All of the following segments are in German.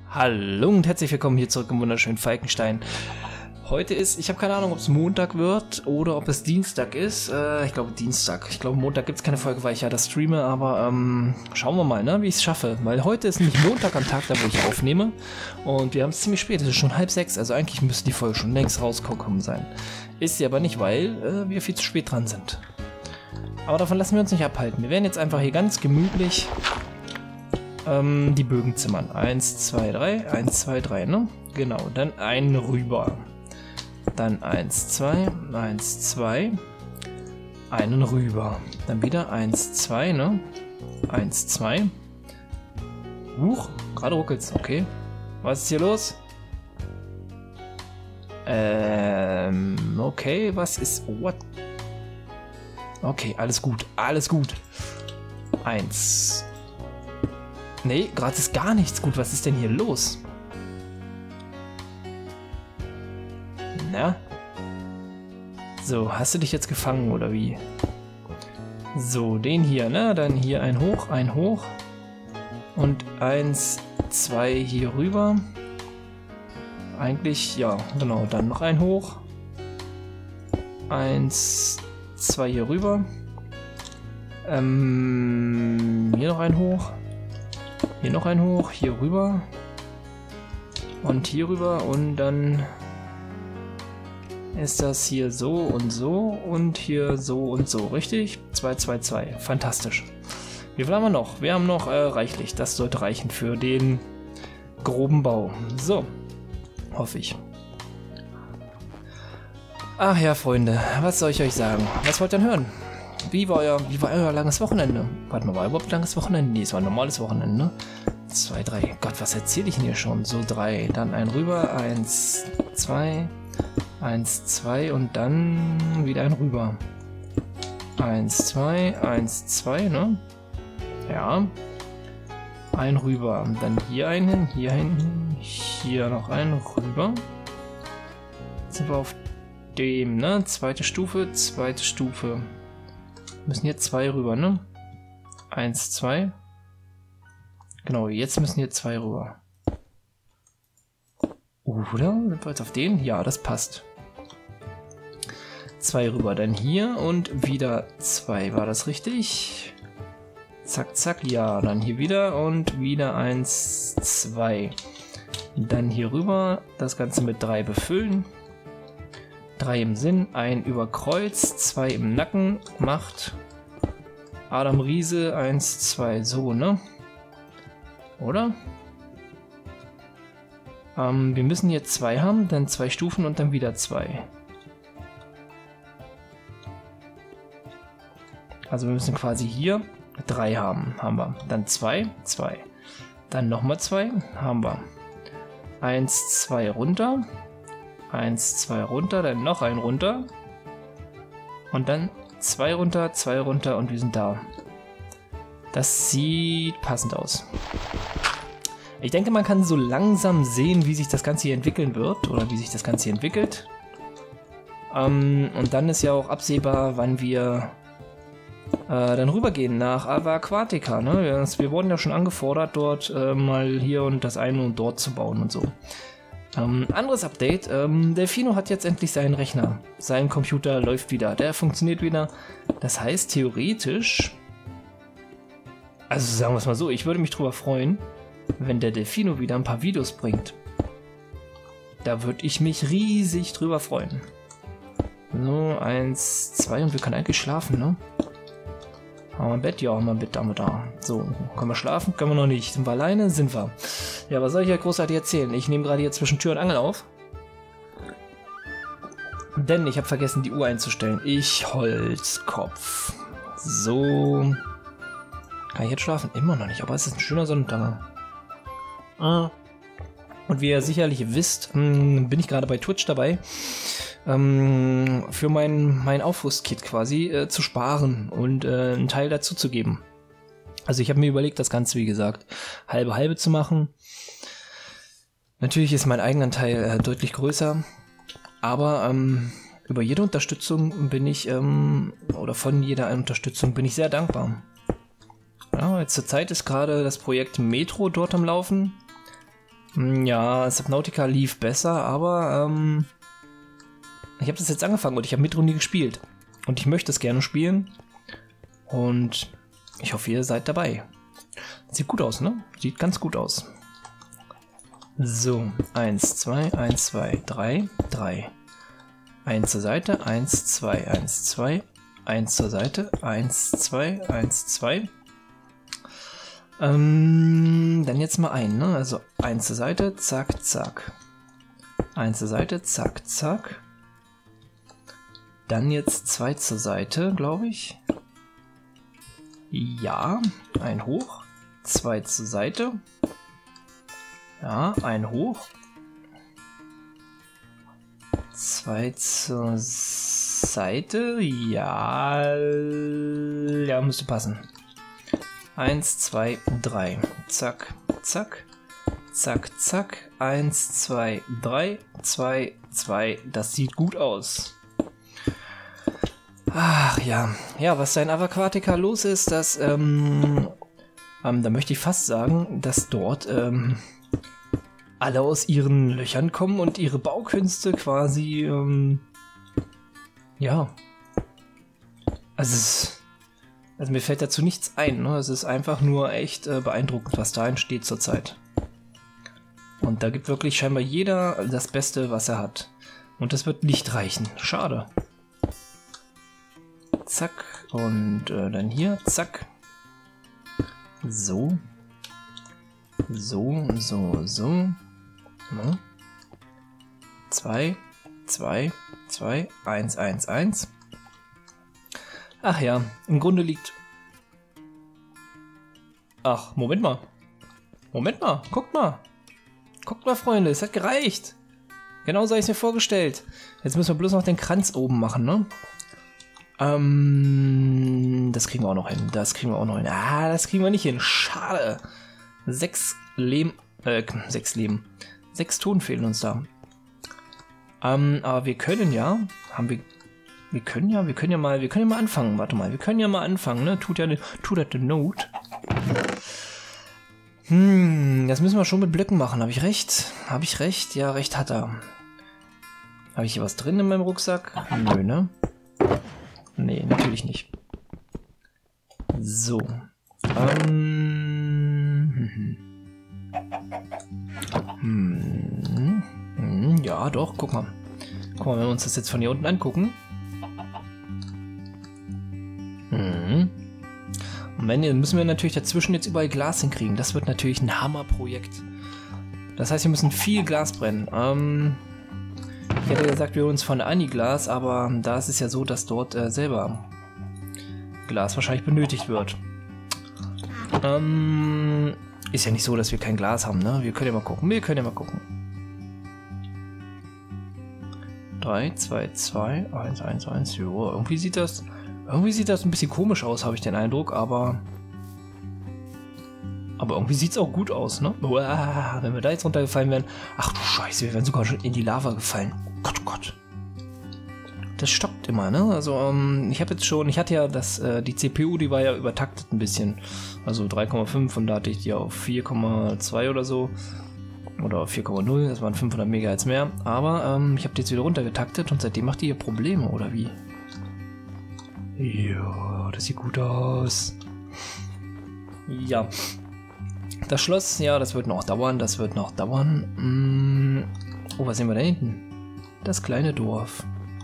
Hallo und herzlich willkommen hier zurück im wunderschönen Falkenstein. Heute ist, ich habe keine Ahnung, ob es Montag wird oder ob es Dienstag ist. Ich glaube Dienstag. Ich glaube Montag gibt es keine Folge, weil ich ja das streame, aber schauen wir mal, ne, wie ich es schaffe. Weil heute ist nämlich Montag am Tag, da wo ich aufnehme. Und wir haben es ziemlich spät, es ist schon 5:30, also eigentlich müsste die Folge schon längst rausgekommen sein. Ist sie aber nicht, weil wir viel zu spät dran sind. Aber davon lassen wir uns nicht abhalten. Wir werden jetzt einfach hier ganz gemütlich die Bögen zimmern. 1, 2, 3, 1, 2, 3, ne? Genau, dann einen rüber. Dann 1, 2, 1, 2, einen rüber. Dann wieder 1, 2, ne? 1, 2. Huch, gerade ruckelt's, okay. Was ist hier los? Okay, was ist... What? Okay, alles gut, alles gut. 1. Nee, gerade ist gar nichts gut. Was ist denn hier los? Na? So, hast du dich jetzt gefangen oder wie? So, den hier, ne? Dann hier ein hoch. Und 1, 2 hier rüber. Eigentlich, ja, genau. Dann noch ein hoch. 1, 2 hier rüber. Hier noch ein hoch. Hier noch ein hoch, hier rüber und hier rüber und dann ist das hier so und hier so und so, richtig? 2, 2, 2, fantastisch. Wie viel haben wir noch? Wir haben noch reichlich, das sollte reichen für den groben Bau. So, hoffe ich. Ach ja, Freunde, was soll ich euch sagen? Was wollt ihr denn hören? Wie war euer langes Wochenende? Warte mal, war überhaupt ein langes Wochenende? Nee, es war ein normales Wochenende, ne? 2, 3. Gott, was erzähle ich denn hier schon? So, 3. Dann ein rüber. 1, 2. 1, 2. Und dann wieder ein rüber. 1, 2. 1, 2, ne? Ja. Ein rüber. Und dann hier einen, hier hinten. Hier noch einen rüber. Jetzt sind wir auf dem, ne? Zweite Stufe. Müssen hier 2 rüber, ne? 1, 2. Genau, jetzt müssen hier 2 rüber. Oder? Sind wir jetzt auf den? Ja, das passt. 2 rüber, dann hier und wieder 2. War das richtig? Zack, zack, ja. Dann hier wieder und wieder 1, 2. Dann hier rüber, das Ganze mit 3 befüllen. 3 im Sinn, 1 über Kreuz, 2 im Nacken, macht Adam Riese, 1, 2, so, ne? Oder? Wir müssen hier 2 haben, dann 2 Stufen und dann wieder 2. Also wir müssen quasi hier 3 haben wir. Dann 2, 2. Dann nochmal 2, haben wir. 1, 2 runter. 1, 2 runter, dann noch ein runter. Und dann 2 runter und wir sind da. Das sieht passend aus. Ich denke, man kann so langsam sehen, wie sich das Ganze hier entwickeln wird. Oder wie sich das Ganze hier entwickelt. Und dann ist ja auch absehbar, wann wir dann rübergehen nach Ava Aquatica. Ne? Wir wurden ja schon angefordert, dort mal hier und das eine und dort zu bauen und so. Anderes Update, Delfino hat jetzt endlich seinen Rechner. Sein Computer läuft wieder, der funktioniert wieder. Das heißt, theoretisch, also sagen wir es mal so, ich würde mich drüber freuen, wenn der Delfino wieder ein paar Videos bringt. Da würde ich mich riesig drüber freuen. So, 1, 2 und wir können eigentlich schlafen, ne? Haben wir ein Bett? Ja, haben wir ein Bett, haben wir da. So, können wir schlafen? Können wir noch nicht. Sind wir alleine? Sind wir. Ja, was soll ich ja großartig erzählen? Ich nehme gerade hier zwischen Tür und Angel auf. Denn ich habe vergessen, die Uhr einzustellen. Ich Holzkopf. So. Kann ich jetzt schlafen? Immer noch nicht, aber es ist ein schöner Sonnenuntergang. Und wie ihr sicherlich wisst, bin ich gerade bei Twitch dabei, für mein Aufrüstkit quasi zu sparen und einen Teil dazu zu geben. Also ich habe mir überlegt, das Ganze, wie gesagt, halbe zu machen. Natürlich ist mein Eigenanteil deutlich größer, aber über jede Unterstützung bin ich, oder von jeder Unterstützung bin ich sehr dankbar. Ja, jetzt zur Zeit ist gerade das Projekt Metro dort am Laufen. Ja, Subnautica lief besser, aber ich habe das jetzt angefangen und ich habe Midrunde gespielt. Und ich möchte es gerne spielen. Und ich hoffe, ihr seid dabei. Sieht gut aus, ne? Sieht ganz gut aus. So, 1, 2, 1, 2, 3, 3. 1 zur Seite, 1, 2, 1, 2. 1 zur Seite, 1, 2, 1, 2. Dann jetzt mal ein, ne? Also 1 zur Seite, zack, zack. 1 zur Seite, zack, zack. Dann jetzt 2 zur Seite, glaube ich. Ja, ein hoch. 2 zur Seite. Ja, ein hoch. 2 zur Seite. Ja, ja, müsste passen. 1, 2, 3. Zack, zack. Zack, zack. 1, 2, 3. 2, 2. Das sieht gut aus. Ach ja. Ja, was da in Avaquatica los ist, dass, da möchte ich fast sagen, dass dort, alle aus ihren Löchern kommen und ihre Baukünste quasi, ja. Also mir fällt dazu nichts ein, ne? Es ist einfach nur echt beeindruckend, was da entsteht zurzeit. Und da gibt wirklich scheinbar jeder das Beste, was er hat. Und das wird nicht reichen. Schade. Zack. Und dann hier. Zack. So. So, so, so. 2, 2, 2, 1, 1, 1. Ach ja, im Grunde liegt... Ach, Moment mal. Moment mal, guckt mal. Guckt mal, Freunde, es hat gereicht. Genau so habe ich es mir vorgestellt. Jetzt müssen wir bloß noch den Kranz oben machen, ne? Das kriegen wir auch noch hin. Das kriegen wir auch noch hin. Ah, das kriegen wir nicht hin. Schade. 6 Leben. 6 Leben. 6 Ton fehlen uns da. Aber wir können ja. Wir können ja mal anfangen. Warte mal, wir können ja mal anfangen, ne? Tut das the Note. Das müssen wir schon mit Blöcken machen. Habe ich recht? Habe ich recht? Ja, recht hat er. Habe ich hier was drin in meinem Rucksack? Nö, ne? Nee, natürlich nicht. So. Ja, doch, guck mal. Guck mal, wenn wir uns das jetzt von hier unten angucken. Und dann müssen wir natürlich dazwischen jetzt überall Glas hinkriegen. Das wird natürlich ein Hammerprojekt. Das heißt, wir müssen viel Glas brennen. Ich hätte gesagt, wir holen uns von Aniglas, aber da ist es ja so, dass dort selber Glas wahrscheinlich benötigt wird. Ist ja nicht so, dass wir kein Glas haben, ne? Wir können ja mal gucken. 3, 2, 2, 1, 1, 1. Jo, irgendwie sieht das ein bisschen komisch aus, habe ich den Eindruck, aber irgendwie sieht es auch gut aus, ne? Uah, wenn wir da jetzt runtergefallen wären. Ach du Scheiße, wir wären sogar schon in die Lava gefallen. Gott, oh Gott. Das stockt immer, ne? Also, ich hatte ja die CPU, die war ja übertaktet ein bisschen. Also 3,5 und da hatte ich die auf 4,2 oder so. Oder 4,0, das waren 500 MHz mehr. Aber ich habe die jetzt wieder runtergetaktet und seitdem macht die hier Probleme, oder wie? Ja, das sieht gut aus. Ja. Das Schloss, ja, das wird noch dauern, Oh, was sehen wir da hinten? Das kleine Dorf.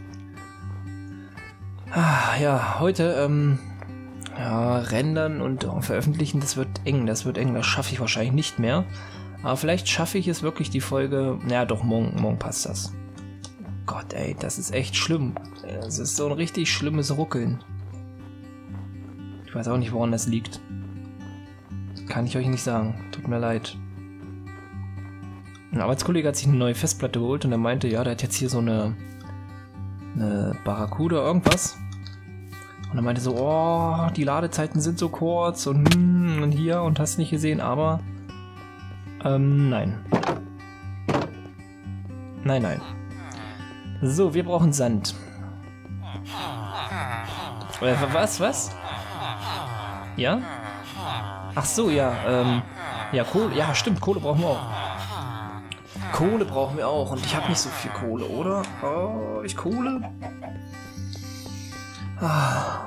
Ah, ja, heute, ja, rendern und veröffentlichen, das wird eng, das schaffe ich wahrscheinlich nicht mehr. Aber vielleicht schaffe ich es wirklich, die Folge, ja doch, morgen passt das. Gott, ey, das ist echt schlimm. Es ist so ein richtig schlimmes Ruckeln. Ich weiß auch nicht, woran das liegt. Kann ich euch nicht sagen. Tut mir leid. Ein Arbeitskollege hat sich eine neue Festplatte geholt und er meinte, ja, der hat jetzt hier so eine Barracuda irgendwas. Und er meinte so, oh, die Ladezeiten sind so kurz und hier und hast nicht gesehen, aber nein. Nein. So, wir brauchen Sand. Was? Ja? Ach so, ja, ja, Kohle, ja, stimmt, Kohle brauchen wir auch. Kohle brauchen wir auch. Und ich habe nicht so viel Kohle, oder? Oh, ich Kohle? Ah.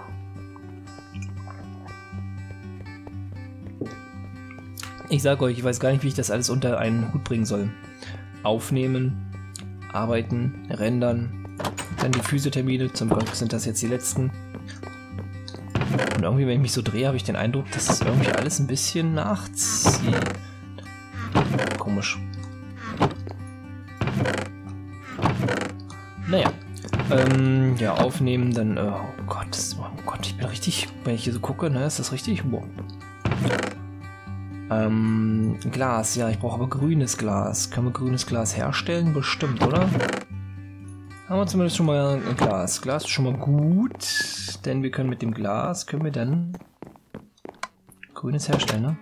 Ich sage euch, ich weiß gar nicht, wie ich das alles unter einen Hut bringen soll. Aufnehmen, arbeiten, rendern, dann die Physiothermine. Zum Glück sind das jetzt die letzten. Und irgendwie, wenn ich mich so drehe, habe ich den Eindruck, dass es irgendwie alles ein bisschen nachzieht. Komisch. Naja. Ja, aufnehmen, dann... oh Gott, ich bin richtig... Wenn ich hier so gucke, ne, ist das richtig? Wow. Glas, ja, ich brauche aber grünes Glas. Können wir grünes Glas herstellen? Bestimmt, oder? Haben wir zumindest schon mal ein Glas. Glas ist schon mal gut, denn wir können mit dem Glas, können wir dann grünes herstellen,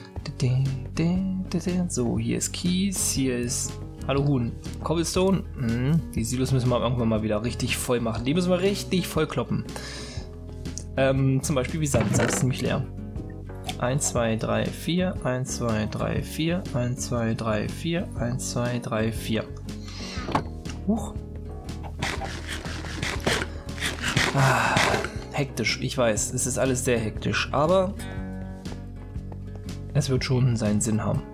ne? So, hier ist Kies, hier ist... Hallo Huhn. Cobblestone. Die Silos müssen wir irgendwann mal wieder richtig voll machen. Die müssen wir richtig voll kloppen. Zum Beispiel wie Sand. Sand ist ziemlich leer. 1, 2, 3, 4, 1, 2, 3, 4, 1, 2, 3, 4, 1, 2, 3, 4. Huch. Ah, hektisch, ich weiß, es ist alles sehr hektisch, aber es wird schon seinen Sinn haben.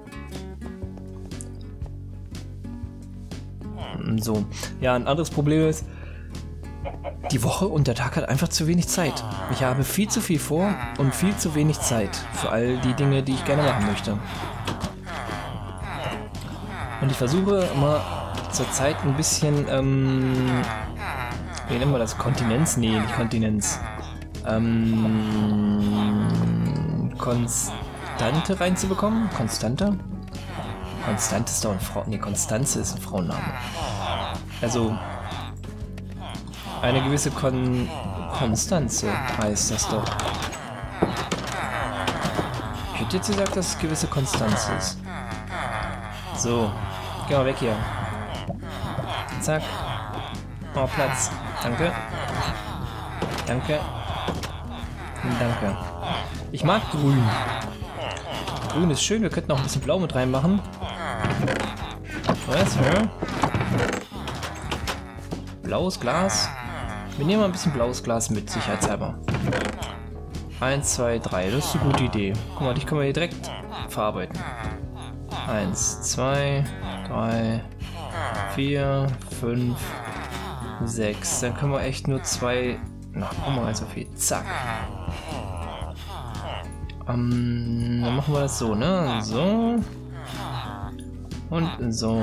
So, ja, ein anderes Problem ist, die Woche und der Tag hat einfach zu wenig Zeit. Ich habe viel zu viel vor und viel zu wenig Zeit für all die Dinge, die ich gerne machen möchte. Und ich versuche immer zur Zeit ein bisschen, wie nennen wir das? Kontinenz? Nee, nicht Kontinenz. Konstante reinzubekommen? Konstante? Konstante ist doch ein Frau... Nee, Konstanze ist ein Frauenname. Also... Eine gewisse Konstanze heißt das doch. Ich hätte jetzt gesagt, dass es gewisse Konstanze ist. So, geh mal weg hier. Zack. Oh, Platz. Danke. Danke. Danke. Ich mag grün. Grün ist schön, wir könnten auch ein bisschen blau mit reinmachen. Was? Ja? Blaues Glas. Wir nehmen mal ein bisschen blaues Glas mit, sicherheitshalber. 1, 2, 3, das ist eine gute Idee. Guck mal, die können wir hier direkt verarbeiten. 1, 2, 3, 4, 5, 6. Dann können wir echt nur 2... Na, guck mal, so viel. Zack. Dann machen wir das so, ne? So. Und so.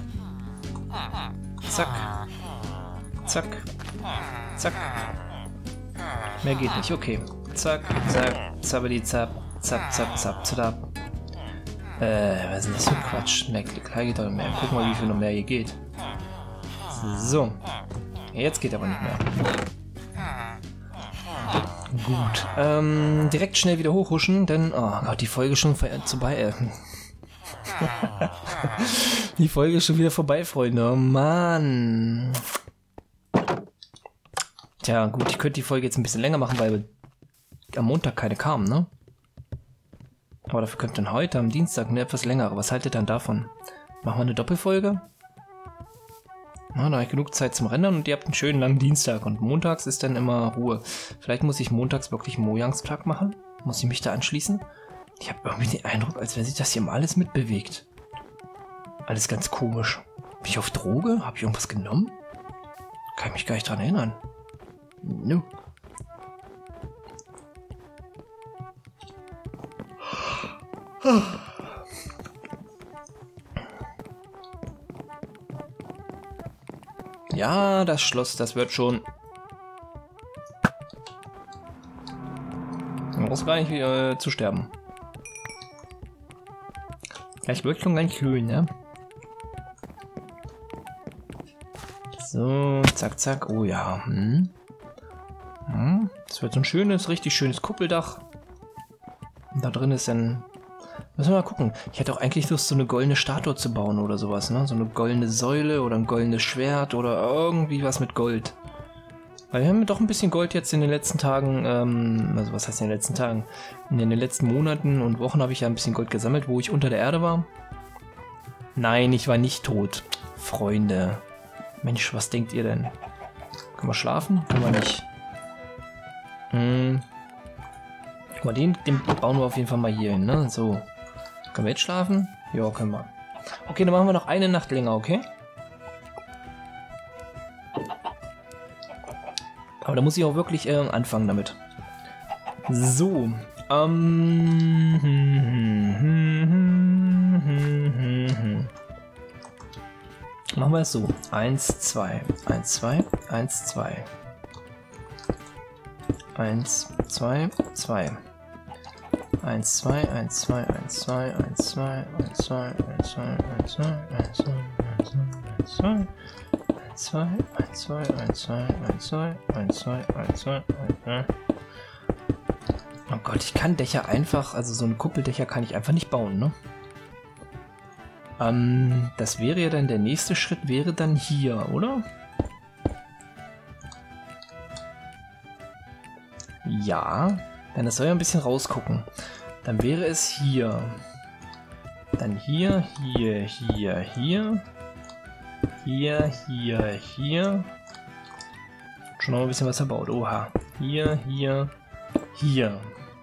Zack. Zack. Zack. Mehr geht nicht, okay. Zack, zack, zappeli, zapp, zapp, zapp, zapp, zapp. Was ist denn das für Quatsch? Mehr geht doch nicht mehr. Gucken wir, wie viel noch mehr hier geht. So. Jetzt geht aber nicht mehr. Gut. Direkt schnell wieder hochhuschen, denn... Oh Gott, die Folge ist schon vorbei. Die Folge ist schon wieder vorbei, Freunde. Oh Mann. Tja, gut, ich könnte die Folge jetzt ein bisschen länger machen, weil am Montag keine kamen, ne? Aber dafür könnte dann heute, am Dienstag, eine etwas längere. Was haltet ihr dann davon? Machen wir eine Doppelfolge? Na, da habe ich genug Zeit zum Rendern und ihr habt einen schönen langen Dienstag. Und montags ist dann immer Ruhe. Vielleicht muss ich montags wirklich einen Mojangstag machen? Muss ich mich da anschließen? Ich habe irgendwie den Eindruck, als wenn sich das hier mal alles mitbewegt. Alles ganz komisch. Bin ich auf Droge? Habe ich irgendwas genommen? Kann ich mich gar nicht dran erinnern. No. Ja, das Schloss, das wird schon. Man muss gar nicht zu sterben. Das wird schon ganz schön, ne? So, zack, zack. Oh ja. Das wird so ein schönes, richtig schönes Kuppeldach. Und da drin ist dann... Müssen wir mal gucken. Ich hätte auch eigentlich Lust, so eine goldene Statue zu bauen oder sowas, ne? So eine goldene Säule oder ein goldenes Schwert oder irgendwie was mit Gold. Weil wir haben doch ein bisschen Gold jetzt in den letzten Tagen, also was heißt in den letzten Tagen? In den letzten Monaten und Wochen habe ich ja ein bisschen Gold gesammelt, wo ich unter der Erde war. Nein, ich war nicht tot. Freunde. Mensch, was denkt ihr denn? Können wir schlafen? Können wir nicht. Guck mal, den bauen wir auf jeden Fall mal hier hin, ne? So. Können wir jetzt schlafen? Ja, können wir. Okay, dann machen wir noch eine Nacht länger, okay? Aber da muss ich auch wirklich anfangen damit. So. Machen wir es so. 1, 2, 1, 2, 1, 2. 1, 2, 2. 1, 2, 1, 2, 1, 2, 1, 2, 1, 2, 1, 2, 1, 2, 1, 2, 1, 2, 1, 2, 1, 2, 1, 2, 1, 2, 1, 2, 1, 2, 1, 2. Oh Gott, ich kann Dächer einfach, also so eine Kuppeldächer kann ich einfach nicht bauen, ne? Das wäre ja dann, der nächste Schritt wäre dann hier, oder? Ja, denn das soll ja ein bisschen rausgucken. Dann wäre es hier. Dann hier, hier, hier, hier. Hier, hier, hier. Schon noch ein bisschen was verbaut. Oha. Hier, hier, hier.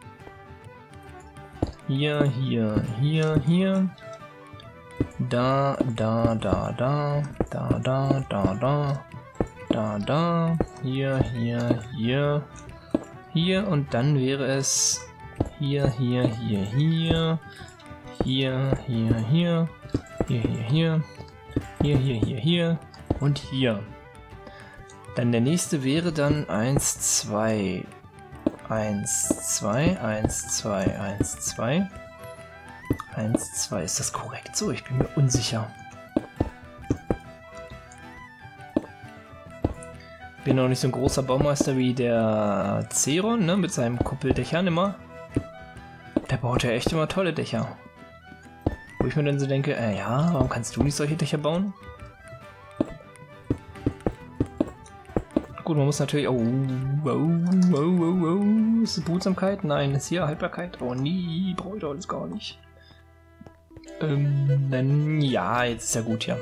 Hier, hier, hier, hier. Da, da, da, da. Da, da, da, da. Da, da. Hier, hier, hier. Hier und dann wäre es hier, hier, hier, hier. Hier, hier, hier. Hier, hier, hier. Hier, hier, hier, hier. Und hier. Dann der nächste wäre dann 1, 2. 1, 2, 1, 2, 1, 2. 1, 2. Ist das korrekt so? Ich bin mir unsicher. Bin noch nicht so ein großer Baumeister wie der Zeron, ne? Mit seinen Kuppeldächern immer. Der baut ja echt immer tolle Dächer. Wo ich mir dann so denke, ja, warum kannst du nicht solche Dächer bauen? Gut, man muss natürlich... Oh, ist es Behutsamkeit? Nein, ist hier Haltbarkeit? Oh nee, brauche ich doch alles gar nicht. Dann, ja, jetzt ist ja gut hier.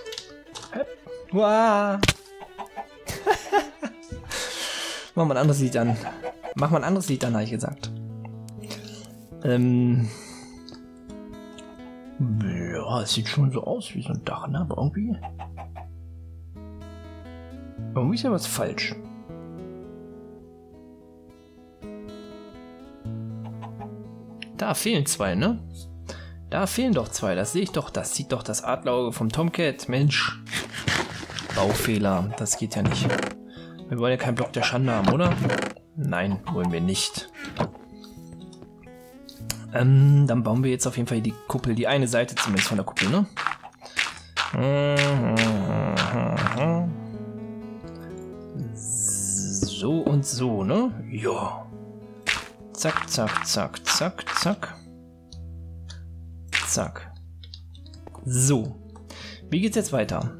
Wow. Mach mal ein anderes Lied an. Mach mal ein anderes Lied an, habe ich gesagt. Ja, es sieht schon so aus wie so ein Dach, ne? Aber irgendwie... Irgendwie ist ja was falsch. Da fehlen zwei, ne? Da fehlen doch zwei, das sehe ich doch. Das sieht doch das Adlerauge vom Tomcat. Mensch. Baufehler, das geht ja nicht. Wir wollen ja keinen Block der Schande haben, oder? Nein, wollen wir nicht. Dann bauen wir jetzt auf jeden Fall die Kuppel, die eine Seite zumindest von der Kuppel, ne? So und so, ne? Ja. Zack, zack, zack, zack, zack. Zack. So. Wie geht's jetzt weiter?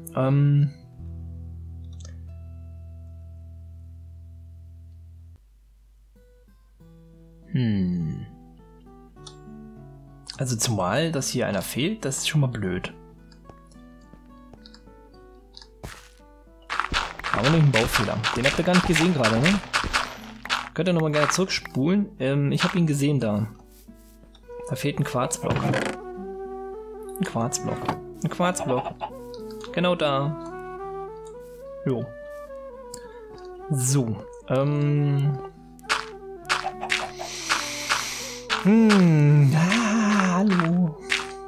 Also zumal, dass hier einer fehlt, das ist schon mal blöd. Aber nicht ein Baufehler. Den habt ihr gar nicht gesehen gerade, ne? Könnt ihr nochmal gerne zurückspulen. Ich habe ihn gesehen da. Da fehlt ein Quarzblock. Ein Quarzblock. Ein Quarzblock. Genau da. Jo. So. Hallo.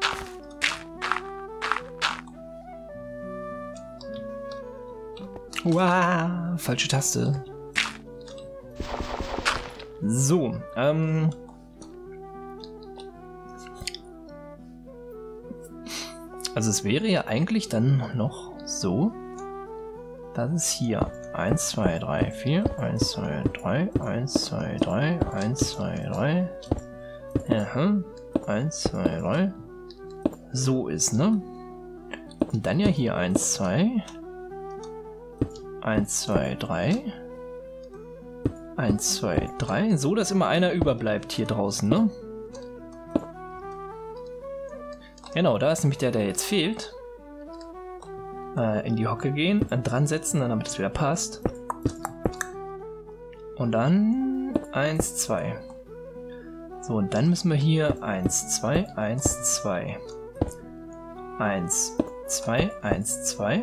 Wow, falsche Taste. So, also es wäre ja eigentlich dann noch so, dass es hier 1, 2, 3, 4, 1, 2, 3, 1, 2, 3, 1, 2, 3, 1, 2, 3, so ist, ne? Und dann ja hier 1, 2, 1, 2, 3, 1, 2, 3, so dass immer einer überbleibt hier draußen, ne? Genau, da ist nämlich der jetzt fehlt. In die Hocke gehen, dran setzen, damit es wieder passt. Und dann 1, 2. So, und dann müssen wir hier 1, 2, 1, 2. 1, 2, 1, 2.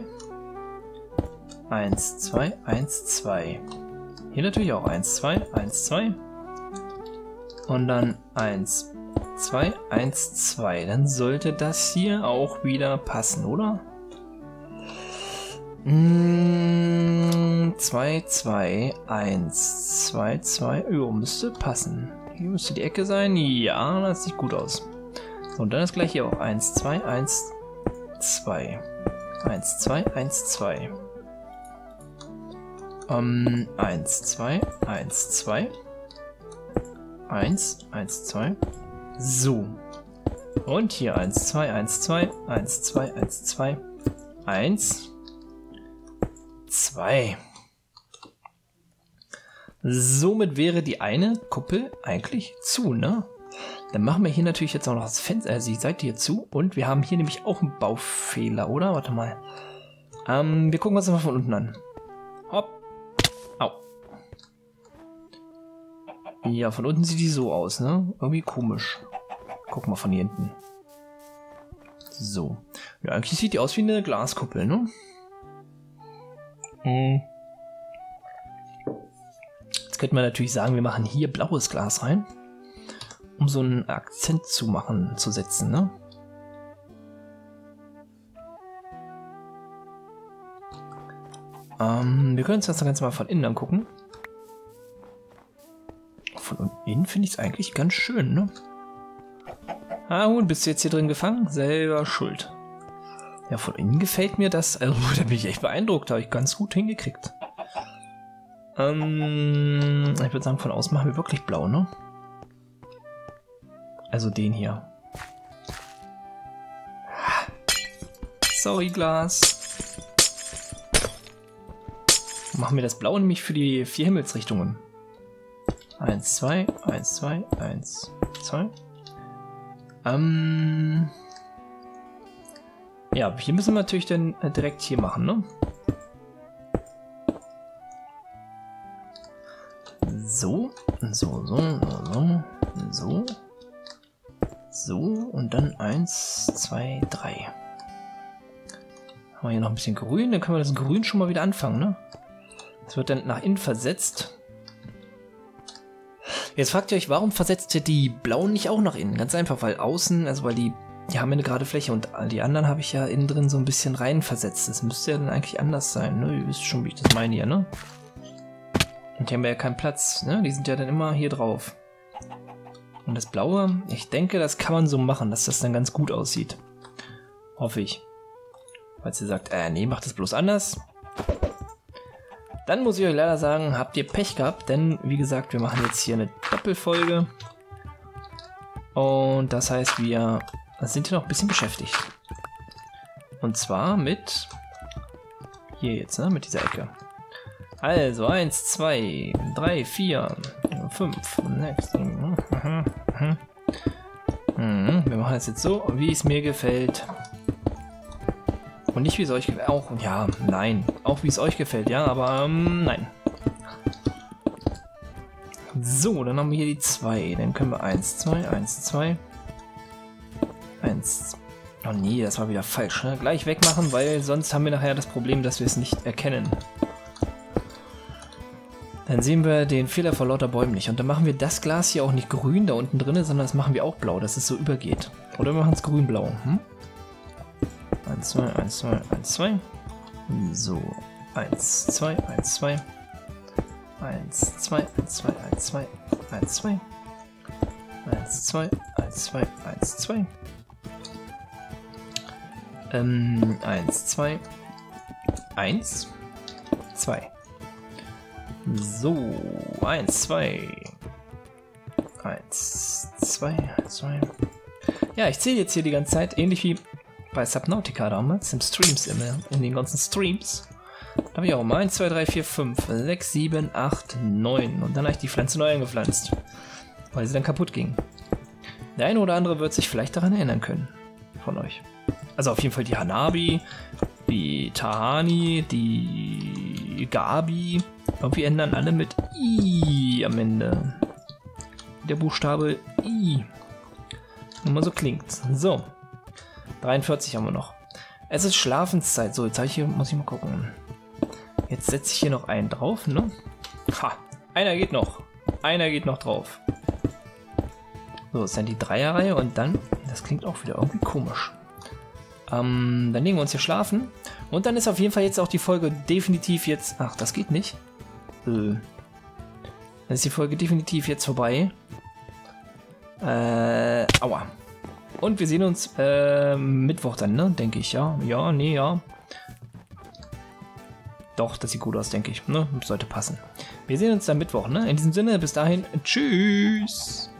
1, 2, 1, 2. Hier natürlich auch 1, 2, 1, 2. Und dann 1, 2, 1, 2. Dann sollte das hier auch wieder passen, oder? 2, 2, 1, 2, 2. Jo, müsste passen. Hier müsste die Ecke sein. Ja, das sieht gut aus. So, und dann ist gleich hier auch 1, 2, 1, 2. 1, 2, 1, 2. 1, 2, 1, 2. 1, 1, 2. So. Und hier 1, 2, 1, 2. 1, 2, 1, 2. 1, 2. Somit wäre die eine Kuppel eigentlich zu, ne? Dann machen wir hier natürlich jetzt auch noch das Fenster, die Seite hier zu. Und wir haben hier nämlich auch einen Baufehler, oder? Warte mal. Wir gucken uns das mal von unten an. Hopp. Au. Ja, von unten sieht die so aus, ne? Irgendwie komisch. Guck mal von hier hinten. So. Ja, eigentlich sieht die aus wie eine Glaskuppel, ne? Jetzt könnte man natürlich sagen, wir machen hier blaues Glas rein, um so einen Akzent zu setzen, ne? Wir können uns das Ganze mal von innen angucken. Von innen finde ich es eigentlich ganz schön, ne? Ah, und bist du jetzt hier drin gefangen? Selber schuld. Ja, von innen gefällt mir das. Also, da bin ich echt beeindruckt. Habe ich ganz gut hingekriegt. Ich würde sagen, von außen machen wir wirklich blau, ne? Also den hier. Sorry, Glas. Machen wir das Blau nämlich für die 4 Himmelsrichtungen. 1, 2, 1, 2, 1, 2. Ja, hier müssen wir natürlich dann direkt hier machen, ne? So, so, so, so, so, so und dann 1, 2, 3. Haben wir hier noch ein bisschen Grün, dann können wir das Grün schon mal wieder anfangen, ne? Das wird dann nach innen versetzt. Jetzt fragt ihr euch, warum versetzt ihr die Blauen nicht auch nach innen? Ganz einfach, weil außen, also weil die haben ja eine gerade Fläche und die anderen habe ich ja innen drin so ein bisschen rein versetzt. Das müsste ja dann eigentlich anders sein, ne? Ihr wisst schon, wie ich das meine hier, ne? Und hier haben wir ja keinen Platz, ne? Die sind ja dann immer hier drauf. Und das Blaue, ich denke, das kann man so machen, dass das dann ganz gut aussieht. Hoffe ich. Falls ihr sagt, nee, macht das bloß anders. Dann muss ich euch leider sagen, habt ihr Pech gehabt, denn wie gesagt, wir machen jetzt hier eine Doppelfolge. Und das heißt, wir sind hier noch ein bisschen beschäftigt. Und zwar mit hier jetzt, ne, mit dieser Ecke. Also 1, 2, 3, 4, 5, 6, 7. Wir machen das jetzt so, wie es mir gefällt. Und nicht wie es euch gefällt. Auch, ja, nein. Auch wie es euch gefällt, ja, aber nein. So, dann haben wir hier die 2. Dann können wir 1, 2, 1, 2. 1. Oh nee, das war wieder falsch. Ne? Gleich wegmachen, weil sonst haben wir nachher das Problem, dass wir es nicht erkennen. Dann sehen wir den Fehler vor lauter Bäumen nicht. Und dann machen wir das Glas hier auch nicht grün da unten drin, sondern das machen wir auch blau, dass es so übergeht. Oder wir machen es grün-blau. 1, 2, 1, 2, 1, 2. So, 1, 2, 1, 2. 1, 2, 1, 2, 1, 2, 1, 2. 1, 2, 1, 2, 1, 2. 1, 2, 1, 2. So, 1, 2. 1, 2, 2. Ja, ich zähle jetzt hier die ganze Zeit, ähnlich wie bei Subnautica damals, im Streams immer, in den ganzen Streams. Da habe ich auch immer 1, 2, 3, 4, 5, 6, 7, 8, 9. Und dann habe ich die Pflanze neu angepflanzt, weil sie dann kaputt ging. Der eine oder andere wird sich vielleicht daran erinnern können. von euch. Also auf jeden Fall die Hanabi, die Tahani, die Gabi. Irgendwie ändern alle mit I am Ende. Der Buchstabe I. Nur mal so klingt. So. 43 haben wir noch. Es ist Schlafenszeit. So, jetzt muss ich mal gucken. Jetzt setze ich hier noch einen drauf, ne? Ha! Einer geht noch. Einer geht noch drauf. So, das ist dann die Dreierreihe und dann... Das klingt auch wieder irgendwie komisch. Dann legen wir uns hier schlafen. Und dann ist auf jeden Fall jetzt auch die Folge definitiv jetzt... Ach, das geht nicht. Dann ist die Folge definitiv jetzt vorbei. Aua. Und wir sehen uns Mittwoch dann, ne? Denke ich, ja. Ja, nee, ja. Doch, das sieht gut aus, denke ich. Ne? Sollte passen. Wir sehen uns dann Mittwoch, ne? In diesem Sinne, bis dahin, tschüss.